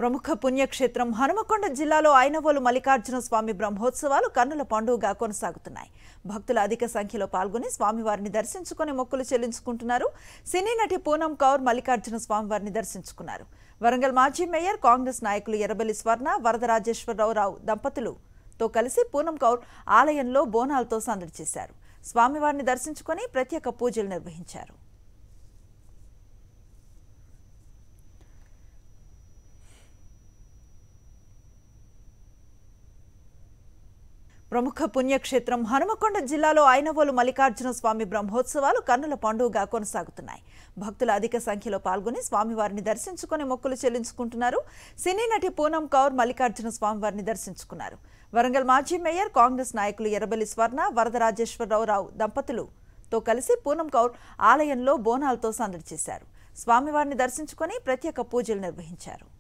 ప్రముఖ పుణ్యక్షేత్రం హనుమకొండ జిల్లాలో ఐనవోలు మల్లికార్జున స్వామి బ్రహ్మోత్సవాలు కన్నుల పండుగగా కొనసాగుతున్నాయి. భక్తులు అధిక సంఖ్యలో పాల్గొని స్వామివారిని దర్శించుకొని మొక్కులు చెల్లించుకుంటున్నారు. సినీ నటి పూనం కౌర్ మల్లికార్జున స్వామివారిని దర్శించుకున్నారు. వరంగల్ మాజీ మేయర్ కాంగ్రెస్ నాయకులు ఎర్రబెల్లి స్వర్ణ, వరదరాజేశ్వరరావు దంపతులతో కలిసి పూనం కౌర్ ఆలయంలో బోనాలతో సందడి చేశారు. స్వామివారిని దర్శించుకొని ప్రత్యేక పూజలు నిర్వహించారు. ప్రముఖ పుణ్యక్షేత్రం హనుమకొండ జిల్లాలో ఐనవోలు మల్లికార్జున స్వామి బ్రహ్మోత్సవాలు కన్నుల పండుగగా కొనసాగుతున్నాయి. భక్తులు అధిక సంఖ్యలో పాల్గొని స్వామివారిని దర్శించుకొని మొక్కులు చెల్లించుకుంటున్నారు. సినీ నటి పూనం కౌర్ మల్లికార్జున స్వామివారిని దర్శించుకున్నారు. వరంగల్ మాజీ మేయర్ కాంగ్రెస్ నాయకులు ఎర్రబెల్లి స్వర్ణ, వరదరాజేశ్వరరావు దంపతులతో కలిసి పూనం కౌర్ ఆలయంలో బోనాలతో సందడి చేశారు. స్వామివారిని దర్శించుకొని ప్రత్యేక పూజలు నిర్వహించారు.